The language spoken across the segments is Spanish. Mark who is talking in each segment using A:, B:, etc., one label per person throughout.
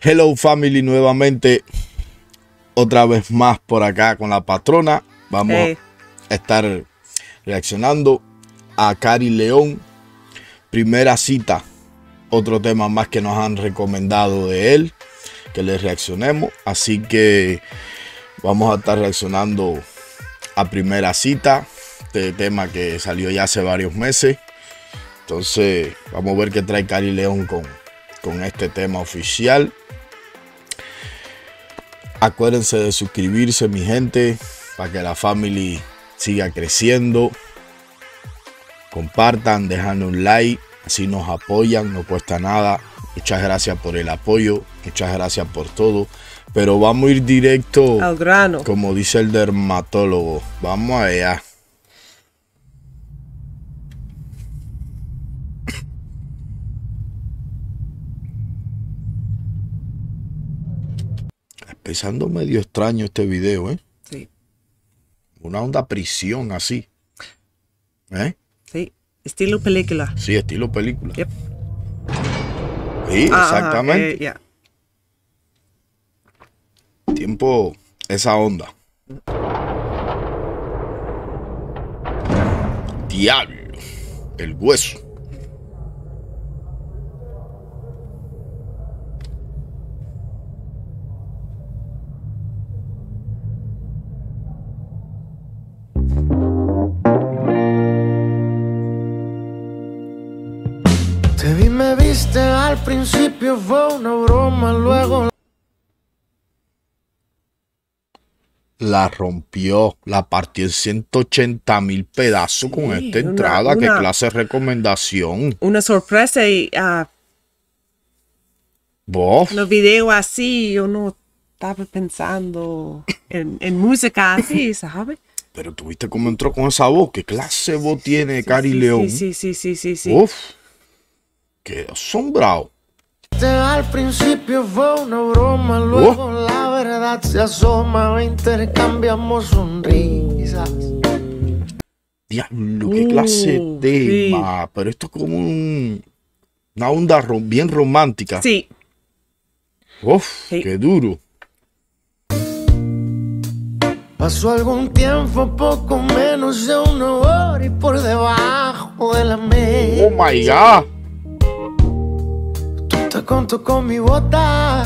A: Hello family, nuevamente otra vez más por acá con la patrona. Vamos a estar reaccionando a Cari León, Primera Cita, otro tema más que nos han recomendado de él, que le reaccionemos. Así que vamos a estar reaccionando a Primera Cita, este tema que salió ya hace varios meses. Entonces vamos a ver qué trae Cari León con este tema oficial. Acuérdense de suscribirse, mi gente, para que la family siga creciendo. Compartan, dejan un like, así nos apoyan, no cuesta nada. Muchas gracias por el apoyo, muchas gracias por todo. Pero vamos a ir directo
B: al grano,
A: como dice el dermatólogo. Vamos allá. Empezando medio extraño este video, ¿eh?
B: Sí.
A: Una onda prisión así. ¿Eh?
B: Sí. Estilo película.
A: Sí, estilo película.
B: Yep.
A: Sí, exactamente.
B: Yeah.
A: Tiempo, esa onda. Diablo, el hueso.
C: Te vi, me viste, al principio fue una broma, luego
A: la rompió, la partió en 180,000 pedazos con esta entrada. ¿Qué clase de recomendación?
B: Una sorpresa y los videos así, yo no estaba pensando en música así, ¿sabes?
A: Pero tuviste cómo entró con esa voz. ¿Qué clase de voz tiene Cari León?
B: Sí.
A: Uf, qué asombrado.
C: Al principio fue una broma, luego la verdad se asoma, intercambiamos sonrisas.
A: Diablo, qué clase de tema. Pero esto es como una onda bien romántica.
B: Sí.
A: Uf, qué duro.
C: Pasó algún tiempo, poco menos de una hora, y por debajo de la mesa,
A: Oh my God,
C: te conto con mi bota.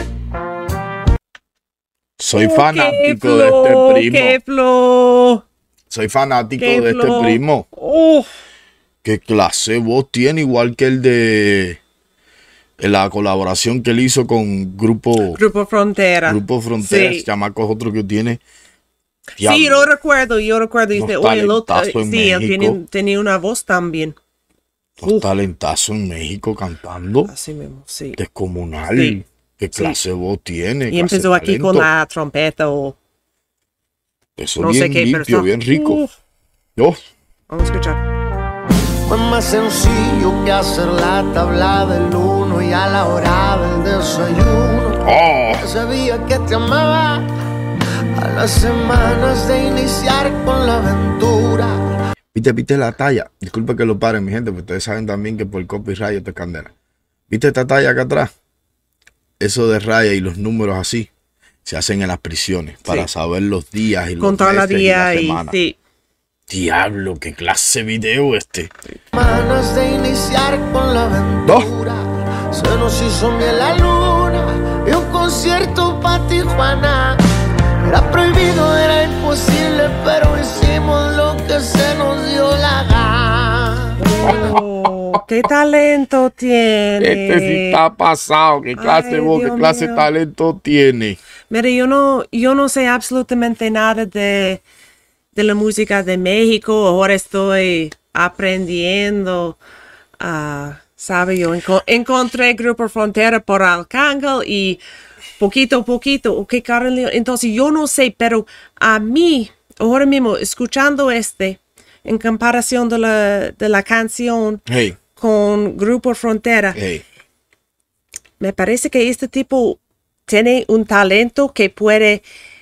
A: soy fanático de este primo.
B: ¡Qué flow!
A: Soy fanático de este primo. Qué clase de voz tiene, igual que el de la colaboración que él hizo con Grupo
B: Frontera.
A: Grupo Frontera,
B: Sí.
A: Chamacos, otro que tiene.
B: Diablo. Sí, yo recuerdo. Dice, oye, el otro, sí, él tenía una voz también.
A: Los talentazos en México cantando.
B: Así mismo, sí.
A: Descomunal.
B: Sí.
A: Qué clase de voz tiene.
B: Y empezó aquí con la trompeta o
A: eso
B: no
A: bien
B: sé qué,
A: limpio, bien rico.
B: Vamos a escuchar.
C: Fue más sencillo que hacer la tabla del uno, y a la hora del desayuno sabía que te amaba. A las semanas de iniciar con la aventura.
A: ¿Viste la talla? Disculpe que lo paren, mi gente, porque ustedes saben también que por copyright esto es candela. ¿Viste esta talla acá atrás? Eso de raya y los números así se hacen en las prisiones para saber los días y los meses y las semanas. Diablo, qué clase de video este.
C: Semanas de iniciar con la aventura. Se nos hizo miel la luna y un concierto para Tijuana. Era prohibido, era imposible, pero hicimos lo que se nos dio la gana.
B: ¡Qué talento tiene!
A: Este sí está pasado. ¿Qué clase de voz, qué clase de talento tiene?
B: Mire, yo no sé absolutamente nada de la música de México. Ahora estoy aprendiendo. ¿Sabe? Yo encontré Grupo Frontera por Arcángel y poquito a poquito. Okay, Carolina. Entonces yo no sé, pero a mí, ahora mismo, escuchando en comparación de la canción con Grupo Frontera, me parece que este tipo tiene un talento que puede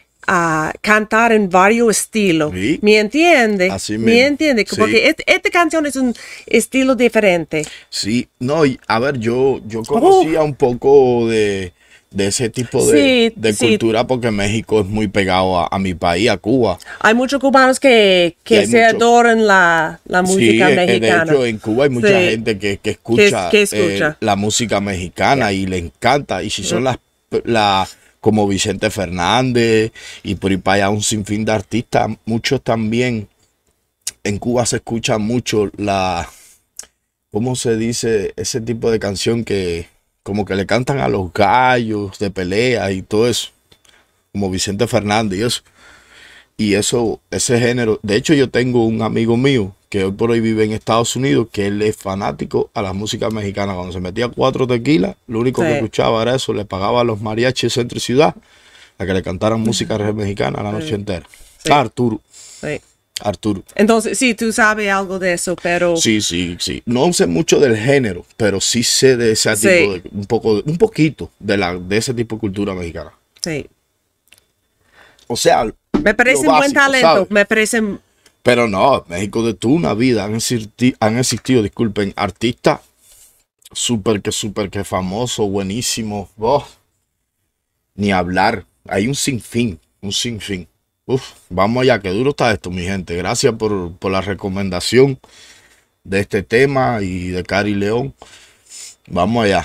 B: cantar en varios estilos.
A: Sí.
B: ¿Me entiende?
A: Así mismo.
B: ¿Me entiende?
A: Sí.
B: Porque esta canción es un estilo diferente.
A: Sí, no, a ver, yo conocía un poco de ese tipo de cultura, porque México es muy pegado a mi país, a Cuba.
B: Hay muchos cubanos que se adoran la música mexicana.
A: De hecho, en Cuba hay mucha gente que escucha, la música mexicana y le encanta. Y si son como Vicente Fernández y por ahí para allá un sinfín de artistas, muchos también. En Cuba se escucha mucho ¿cómo se dice? Ese tipo de canción que como que le cantan a los gallos de pelea y todo eso, como Vicente Fernández y eso, ese género. De hecho, yo tengo un amigo mío que hoy por hoy vive en Estados Unidos, que él es fanático a la música mexicana. Cuando se metía 4 tequilas, lo único que escuchaba era eso, le pagaba a los mariachis de centro y ciudad a que le cantaran música mexicana la noche entera. Sí. Arturo.
B: Entonces, sí, tú sabes algo de eso, pero...
A: Sí. No sé mucho del género, pero sí sé de ese tipo, un poquito de ese tipo de cultura mexicana.
B: Sí.
A: O sea,
B: me parece un buen talento, ¿sabes? Me parece...
A: Pero no, México de toda una vida han existido, disculpen, artistas súper que famosos, buenísimos. Ni hablar. Hay un sinfín. Vamos allá, que duro está esto, mi gente. Gracias por la recomendación de este tema y de Cari León. Vamos allá.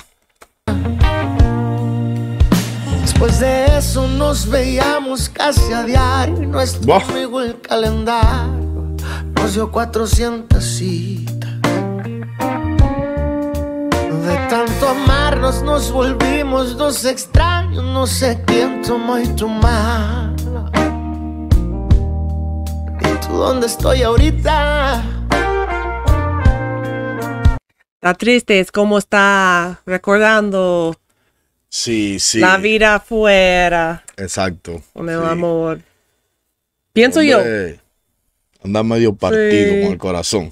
C: Después de eso nos veíamos casi a diario. Nuestro amigo el calendario nos dio 400 citas. De tanto amarnos nos volvimos 2 extraños. No sé quién tomó y tu mala. ¿Dónde estoy ahorita?
B: Está triste, es como está recordando la vida afuera.
A: Exacto.
B: Con el amor. Pienso yo.
A: Anda medio partido con el corazón.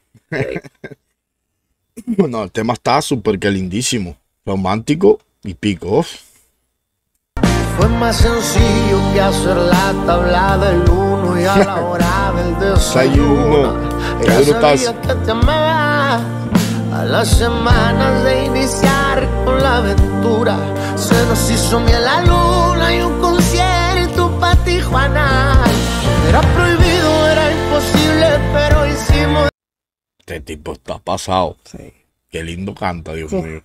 A: Bueno, el tema está súper que lindísimo. Romántico y pico.
C: Fue más sencillo que hacer la tabla del 1 y a la hora del desayuno. Ella sabía que te amaba. A las semanas de iniciar con la aventura, se nos hizo miel la luna y un concierto pa' Tijuana. Era prohibido, era imposible, pero hicimos.
A: Este tipo está pasado.
B: Sí.
A: Qué lindo canta, Dios mío.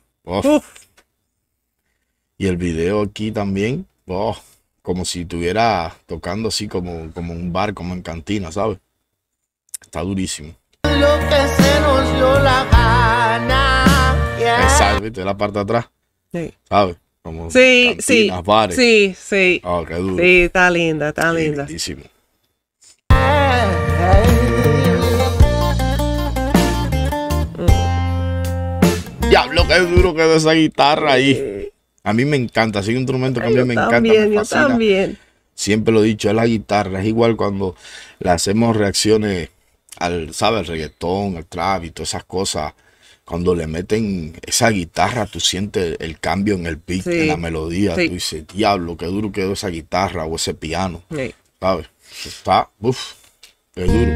A: Y el video aquí también. Como si estuviera tocando así como un bar, como en cantina, ¿sabes? Está durísimo.
C: Lo que se nos dio la gana.
A: Exacto, ¿viste? La parte de atrás.
B: Sí.
A: ¿Sabes? Como cantinas, bares.
B: Sí.
A: Oh, qué duro.
B: Sí, está linda.
A: Lindísimo. Diablo, qué duro quedó esa guitarra ahí. A mí me encanta, así un instrumento que a mí me encanta, me fascina.
B: Yo también.
A: Siempre lo he dicho, es la guitarra. Es igual cuando le hacemos reacciones ¿sabes? El reggaetón, el trap y todas esas cosas. Cuando le meten esa guitarra, tú sientes el cambio en el beat, en la melodía.
B: Sí.
A: Tú dices, diablo, qué duro quedó esa guitarra o ese piano.
B: Sí.
A: ¿Sabes? Está, qué duro.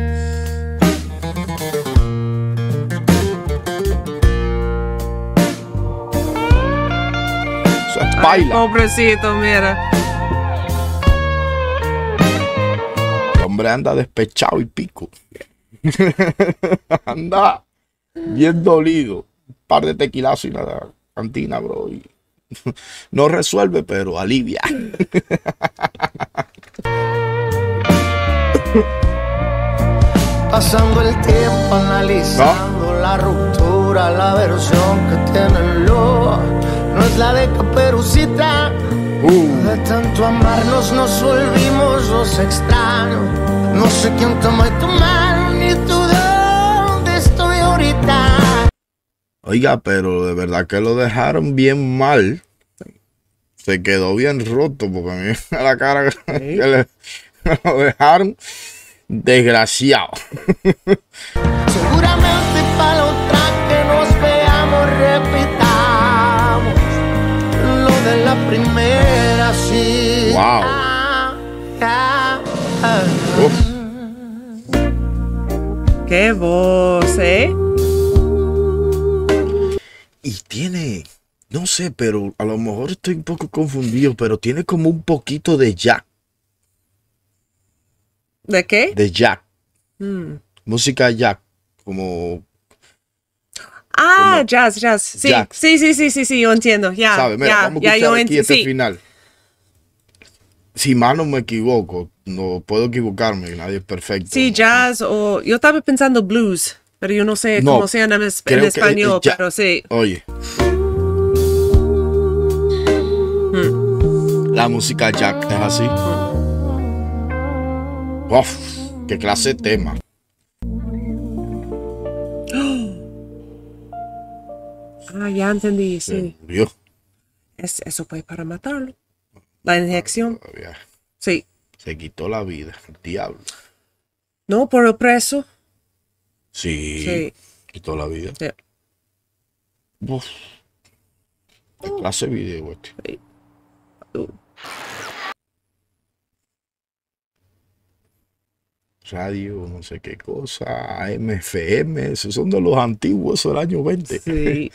A: Baila.
B: Pobrecito, mira.
A: El hombre anda despechado y pico. Anda bien dolido. Un par de tequilazos y nada. Cantina, bro. Y no resuelve, pero alivia.
C: Pasando el tiempo analizando la ruptura, la versión que tienen los. No es la de Caperucita. De tanto amarnos nos volvimos 2 extraños. No sé quién tomó tu mano ni tú dónde estoy ahorita.
A: Oiga, pero de verdad que lo dejaron bien mal. Se quedó bien roto porque a mí la cara que lo dejaron desgraciado.
C: Seguramente para la otra que nos veamos repitamos lo de la primera, sí.
A: Wow.
B: Qué voz, ¿eh?
A: Y tiene No sé, pero a lo mejor estoy un poco confundido, pero tiene como un poquito de jack.
B: ¿De qué?
A: De jack. Música jack, como...
B: Ah, jazz. Sí,
A: jazz.
B: sí, yo entiendo. Ya,
A: ¿Sabe? Mira, vamos a escuchar
B: yo
A: aquí este
B: sí.
A: final. Si mal no me equivoco, no puedo equivocarme, nadie es perfecto.
B: Sí, jazz o... Yo estaba pensando blues, pero yo no sé cómo sea en español, pero sí.
A: Oye. La música jack es así. Uf, qué clase de tema.
B: Ah, ya entendí, sí.
A: Murió.
B: Eso fue para matarlo. La inyección. Sí.
A: Se quitó la vida, el diablo.
B: No, por el preso.
A: Sí. Quitó la vida.
B: Sí.
A: Uf. ¿Qué clase de video este?
B: Sí.
A: Radio, no sé qué cosa, MFM, esos son de los antiguos, del año 20.
B: Sí.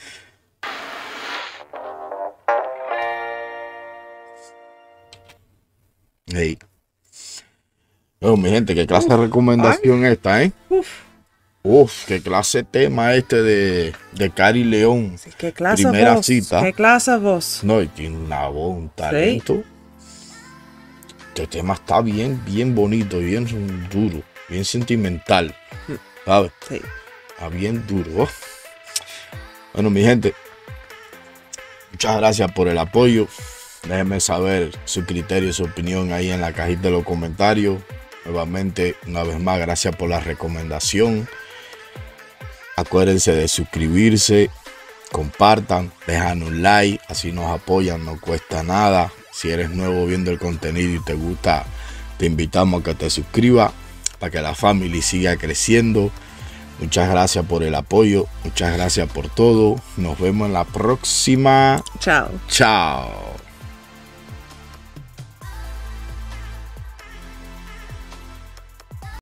A: Hey. Oh, mi gente, qué clase de recomendación esta, ¿eh? Uf, qué clase de tema este de Cari León.
B: Sí, qué clase
A: Primera
B: voz.
A: cita.
B: Qué clase voz.
A: No, y tiene una voz, un talento. Sí. Este tema está bien bonito, bien duro, bien sentimental, ¿sabes?
B: Sí.
A: Está bien duro. Bueno, mi gente, muchas gracias por el apoyo. Déjenme saber su criterio, su opinión ahí en la cajita de los comentarios. Nuevamente, una vez más, gracias por la recomendación. Acuérdense de suscribirse, compartan, dejan un like, así nos apoyan, no cuesta nada. Si eres nuevo viendo el contenido y te gusta, te invitamos a que te suscribas para que la familia siga creciendo. Muchas gracias por el apoyo, muchas gracias por todo. Nos vemos en la próxima.
B: Chao.
A: Chao.